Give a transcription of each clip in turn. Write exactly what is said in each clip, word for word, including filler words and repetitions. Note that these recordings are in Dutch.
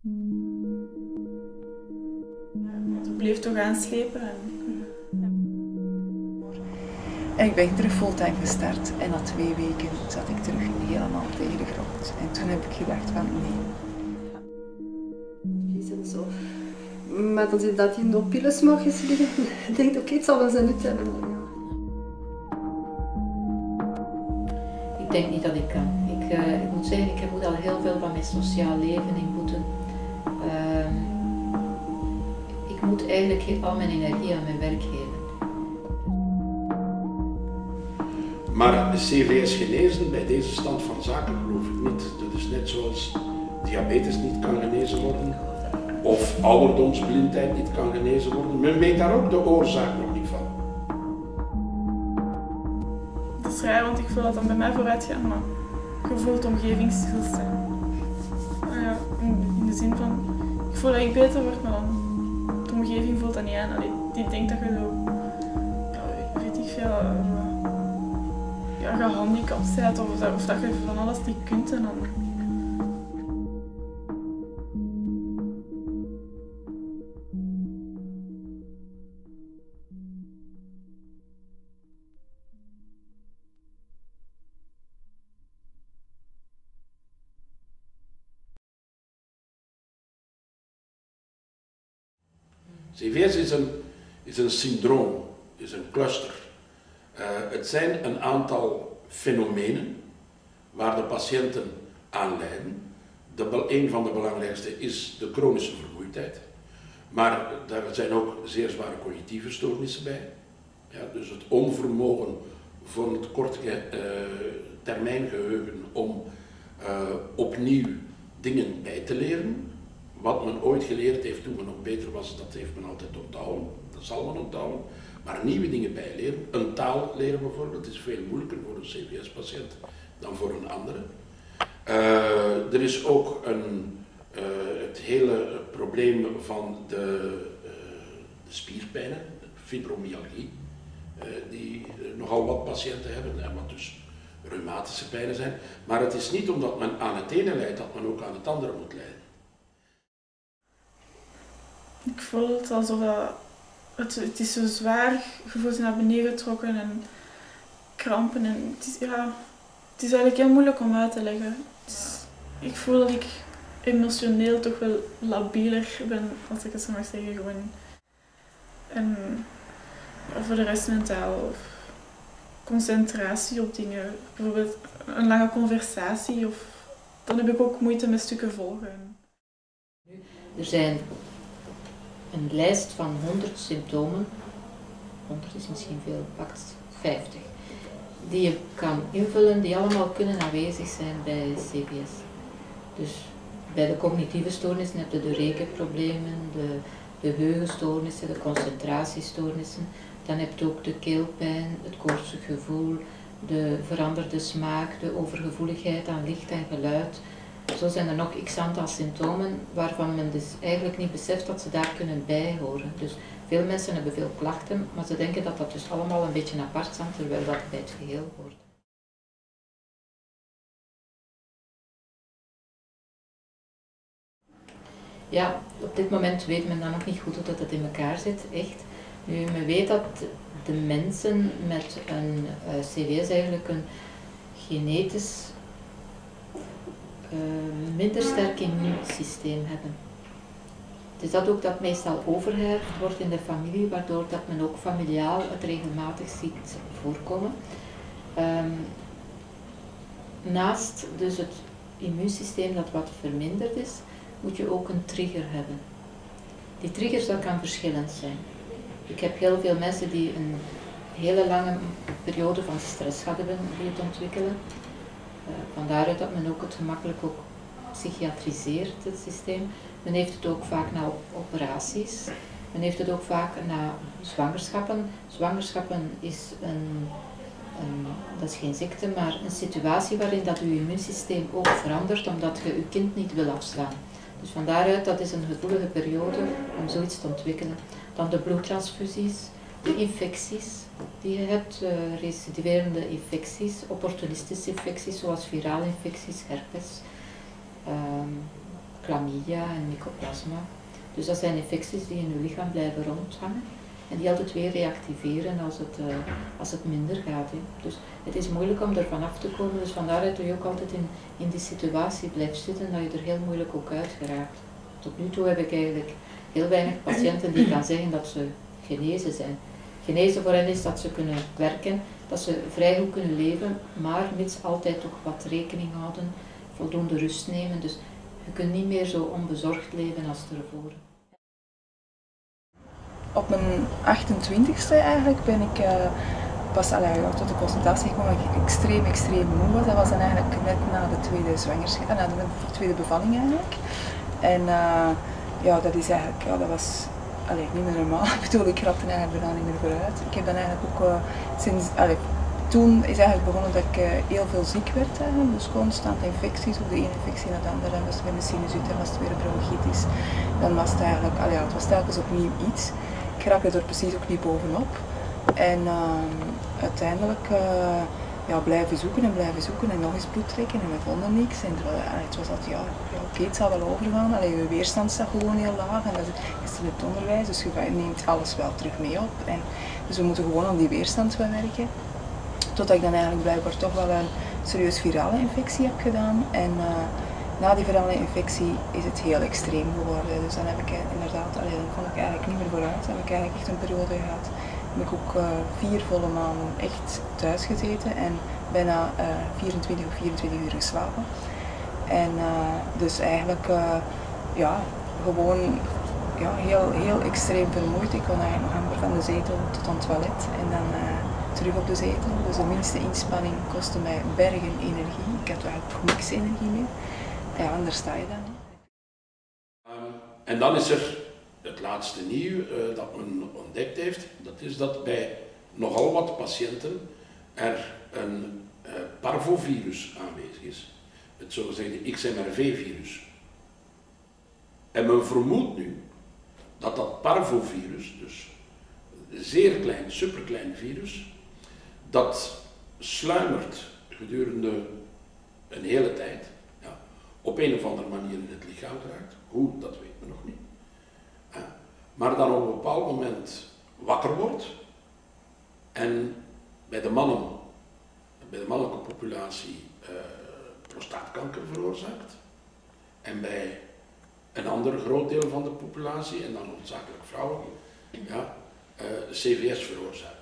Het bleef toch aanslepen. En... En ik ben terug fulltime gestart en na twee weken zat ik terug helemaal tegen de grond. En toen heb ik gedacht van nee. En zo. Maar dan zie je dat je op pillen s'morgens liggen. Je denkt oké, okay, het zal wel zijn nut hebben. Ik denk niet dat ik kan. Ik, uh, ik moet zeggen, ik moet al heel veel van mijn sociaal leven inboeten. Uh, ik moet eigenlijk al mijn energie aan mijn werk geven. Maar de C V S genezen bij deze stand van zaken geloof ik niet. Dat is net zoals diabetes niet kan genezen worden, of ouderdomsblindheid niet kan genezen worden. Men weet daar ook de oorzaak nog niet van. Dat is raar, want ik voel dat dan bij mij vooruit gaan, maar je voelt omgevingsstilstand. Ja, in, in de zin van, ik voel dat ik beter word, maar dan de omgeving voelt dat niet aan. Allee, die denkt dat je zo, ja, weet ik veel, uh, ja, gehandicapt bent of dat, of dat je van alles niet kunt en dan... C V S is een, is een syndroom, is een cluster. Uh, het zijn een aantal fenomenen waar de patiënten aan lijden. De, een van de belangrijkste is de chronische vermoeidheid. Maar daar zijn ook zeer zware cognitieve stoornissen bij. Ja, dus het onvermogen voor het korte uh, termijn geheugen om uh, opnieuw dingen bij te leren. Wat men ooit geleerd heeft toen men nog beter was, dat heeft men altijd onthouden. Dat zal men onthouden. Maar nieuwe dingen bijleren, een taal leren bijvoorbeeld, is veel moeilijker voor een C V S-patiënt dan voor een andere. Uh, er is ook een, uh, het hele probleem van de, uh, de spierpijnen, fibromyalgie, uh, die uh, nogal wat patiënten hebben en wat dus reumatische pijnen zijn. Maar het is niet omdat men aan het ene lijdt dat men ook aan het andere moet lijden. Ik voel het alsof dat, het, het is zo zwaar, je voelt je naar beneden getrokken en krampen. En het, is, ja, het is eigenlijk heel moeilijk om uit te leggen. Is, ik voel dat ik emotioneel toch wel labieler ben, als ik het zo mag zeggen. Gewoon. En ja, voor de rest mentaal, of concentratie op dingen, bijvoorbeeld een lange conversatie, of, dan heb ik ook moeite met stukken volgen. Er zijn een lijst van honderd symptomen, honderd is misschien veel, pakt vijftig, die je kan invullen, die allemaal kunnen aanwezig zijn bij C V S. Dus bij de cognitieve stoornissen heb je de rekenproblemen, de, de geheugenstoornissen, de concentratiestoornissen. Dan heb je ook de keelpijn, het koortsig gevoel, de veranderde smaak, de overgevoeligheid aan licht en geluid. Zo zijn er nog x aantal symptomen waarvan men dus eigenlijk niet beseft dat ze daar kunnen bij horen. Dus veel mensen hebben veel klachten, maar ze denken dat dat dus allemaal een beetje apart zijn, terwijl dat bij het geheel hoort. Ja, op dit moment weet men dan nog niet goed hoe dat het in elkaar zit, echt. Nu, men weet dat de mensen met een uh, C V S eigenlijk een genetisch uh, minder sterk immuunsysteem hebben. Het is dat ook dat meestal overheft wordt in de familie, waardoor dat men ook familiaal het regelmatig ziet voorkomen. Um, naast dus het immuunsysteem dat wat verminderd is, moet je ook een trigger hebben. Die triggers, dat kan verschillend zijn. Ik heb heel veel mensen die een hele lange periode van stress hadden die het ontwikkelen. Uh, Vandaaruit dat men ook het gemakkelijk ook psychiatriseert, het systeem. Men heeft het ook vaak na operaties. Men heeft het ook vaak na zwangerschappen. Zwangerschappen is een, een, dat is geen ziekte, maar een situatie waarin dat uw immuunsysteem ook verandert omdat je uw kind niet wil afslaan. Dus van daaruit, dat is een gevoelige periode om zoiets te ontwikkelen. Dan de bloedtransfusies, de infecties die je hebt, uh, recidiverende infecties, opportunistische infecties zoals virale infecties, herpes. Um, chlamydia en mycoplasma. Dus dat zijn infecties die in uw lichaam blijven rondhangen en die altijd weer reactiveren als het, uh, als het minder gaat. Hè. Dus het is moeilijk om er vanaf te komen, dus vandaar dat je ook altijd in, in die situatie blijft zitten, dat je er heel moeilijk ook uit geraakt. Tot nu toe heb ik eigenlijk heel weinig patiënten die kan zeggen dat ze genezen zijn. Genezen voor hen is dat ze kunnen werken, dat ze vrij goed kunnen leven, maar mits altijd toch wat rekening houden, voldoende rust nemen. Dus je kunt niet meer zo onbezorgd leven als tevoren. Op mijn achtentwintigste eigenlijk ben ik uh, pas allee, ja, tot de consultatie gekomen dat ik extreem, extreem moe was. Dat was dan eigenlijk net na de tweede zwangerschap, na de tweede bevalling eigenlijk. En uh, ja, dat is eigenlijk, ja, dat was allee, niet meer normaal. Ik bedoel, ik rapte eigenlijk bijna niet meer vooruit. Ik heb dan eigenlijk ook uh, sinds, allee, toen is eigenlijk begonnen dat ik uh, heel veel ziek werd eigenlijk. Dus constant infecties, ook de ene infectie na de andere. Dan was het weer een sinusite, dan was het weer een bronchitis. Dan was het eigenlijk, allee, ja, het was telkens opnieuw iets. Ik raakte er precies ook niet bovenop. En uh, uiteindelijk uh, ja, blijven zoeken en blijven zoeken en nog eens bloed trekken en we vonden niks. En uh, het was altijd, ja, ja oké, okay, het zal wel overgaan. Allee, je weerstand staat gewoon heel laag en dat is in het onderwijs, dus je neemt alles wel terug mee op. En, dus we moeten gewoon aan die weerstand gaan werken. Totdat ik dan eigenlijk blijkbaar toch wel een serieus virale infectie heb gedaan. En uh, na die virale infectie is het heel extreem geworden. Dus dan heb ik inderdaad, allee, dan kon ik eigenlijk niet meer vooruit. Dan heb ik eigenlijk echt een periode gehad. Dan heb ik ook uh, vier volle maanden echt thuis gezeten en bijna uh, vierentwintig of vierentwintig uur geslapen. En uh, dus eigenlijk, uh, ja, gewoon ja, heel, heel extreem vermoeid. Ik kon eigenlijk nog amper van de zetel tot aan het toilet en dan uh, terug op de zetel. Dus de minste inspanning kostte mij bergen energie. Ik had eigenlijk niks energie meer. Ja, en daar sta je dan. Um, en dan is er het laatste nieuw uh, dat men ontdekt heeft. Dat is dat bij nogal wat patiënten er een uh, parvovirus aanwezig is. Het zogezegde X M R V-virus. En men vermoedt nu dat dat parvovirus, dus een zeer klein, superklein virus, dat sluimert gedurende een hele tijd, ja, op een of andere manier in het lichaam geraakt. Hoe, dat weet men nog niet. Ja. Maar dan op een bepaald moment wakker wordt en bij de mannen, bij de mannelijke populatie uh, prostaatkanker veroorzaakt en bij een ander groot deel van de populatie, en dan hoofdzakelijk vrouwen, ja, uh, C V S veroorzaakt.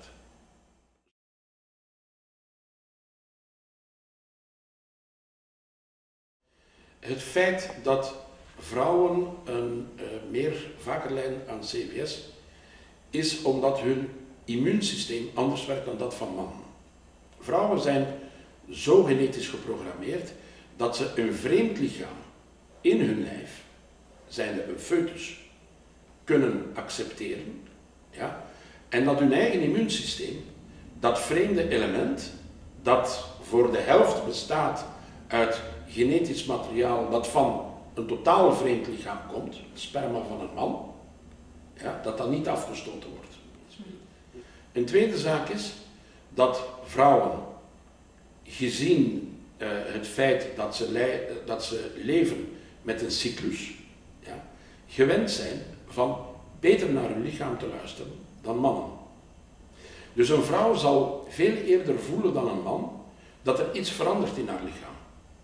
Het feit dat vrouwen een uh, meer vaker lijden aan C V S is omdat hun immuunsysteem anders werkt dan dat van mannen. Vrouwen zijn zo genetisch geprogrammeerd dat ze een vreemd lichaam in hun lijf, zijnde een foetus, kunnen accepteren, ja, en dat hun eigen immuunsysteem dat vreemde element, dat voor de helft bestaat uit genetisch materiaal dat van een totaal vreemd lichaam komt, het sperma van een man, ja, dat dat niet afgestoten wordt. Een tweede zaak is dat vrouwen, gezien uh, het feit dat ze, dat ze leven met een cyclus, ja, gewend zijn van beter naar hun lichaam te luisteren dan mannen. Dus een vrouw zal veel eerder voelen dan een man dat er iets verandert in haar lichaam.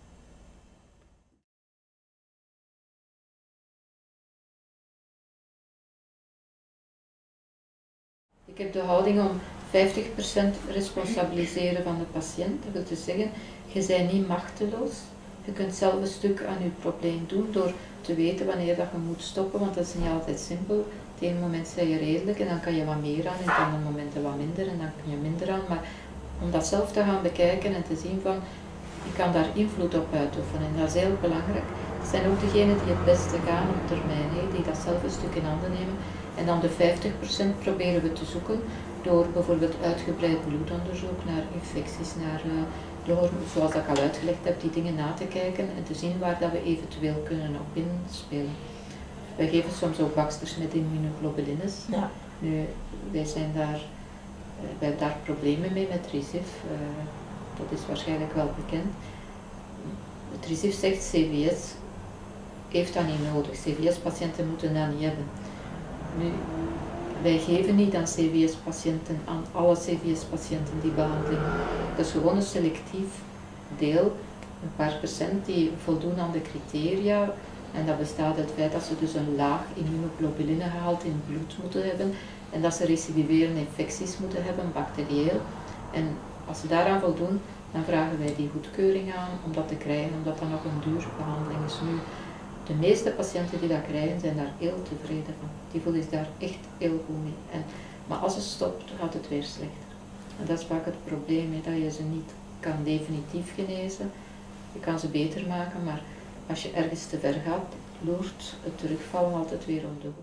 Ik heb de houding om vijftig procent responsabiliseren van de patiënt. Dat wil dus zeggen, je bent niet machteloos. Je kunt zelf een stuk aan je probleem doen door te weten wanneer dat je moet stoppen, want dat is niet altijd simpel. Op het ene moment ben je redelijk en dan kan je wat meer aan, en op andere momenten wat minder en dan kun je minder aan. Maar om dat zelf te gaan bekijken en te zien van, ik kan daar invloed op uitoefenen en dat is heel belangrijk. Het zijn ook degenen die het beste gaan op termijn, he, die dat zelf een stuk in handen nemen. En dan de vijftig procent proberen we te zoeken door bijvoorbeeld uitgebreid bloedonderzoek naar infecties, naar uh, door, zoals ik al uitgelegd heb, die dingen na te kijken en te zien waar dat we eventueel kunnen op inspelen. Wij geven soms ook baksters met immunoglobulines. Ja. Nu, wij zijn daar, uh, wij hebben daar problemen mee met Trisif. Uh, dat is waarschijnlijk wel bekend. Trisif zegt C V S heeft dat niet nodig. C V S-patiënten moeten dat niet hebben. Nu, wij geven niet aan C V S-patiënten, aan alle C V S-patiënten die behandeling. Dat is gewoon een selectief deel, een paar procent die voldoen aan de criteria. En dat bestaat uit het feit dat ze dus een laag immunoglobulinegehalte in het bloed moeten hebben en dat ze recidiverende infecties moeten hebben, bacterieel. En als ze daaraan voldoen, dan vragen wij die goedkeuring aan om dat te krijgen, omdat dat nog een dure behandeling is. Nu, de meeste patiënten die dat krijgen, zijn daar heel tevreden van. Die voelen zich daar echt heel goed mee. En, maar als het stopt, gaat het weer slechter. En dat is vaak het probleem, hè, dat je ze niet kan definitief genezen. Je kan ze beter maken, maar als je ergens te ver gaat, loert het terugvallen altijd weer om de hoek.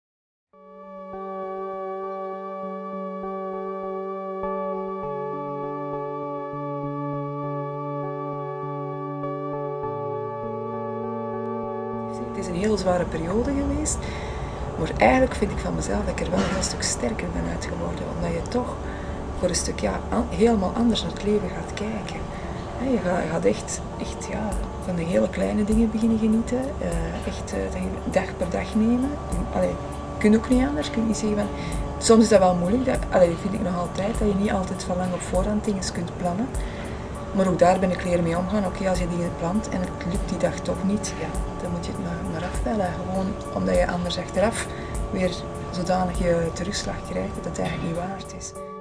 Het is een heel zware periode geweest, maar eigenlijk vind ik van mezelf dat ik er wel een heel stuk sterker ben uit geworden, omdat je toch voor een stuk ja, helemaal anders naar het leven gaat kijken. Je gaat, je gaat echt, echt ja, van de hele kleine dingen beginnen genieten, uh, echt uh, dag per dag nemen. Allee, je kunt ook niet anders, je kunt niet zeggen van, soms is dat wel moeilijk, dat allee, vind ik nog altijd, dat je niet altijd van lang op voorhand dingen kunt plannen. Maar ook daar ben ik leren mee omgaan. Oké, okay, als je dingen plant en het lukt die dag toch niet, ja, dan moet je het maar, maar afbellen. Gewoon omdat je anders achteraf weer zodanig je terugslag krijgt dat het eigenlijk niet waard is.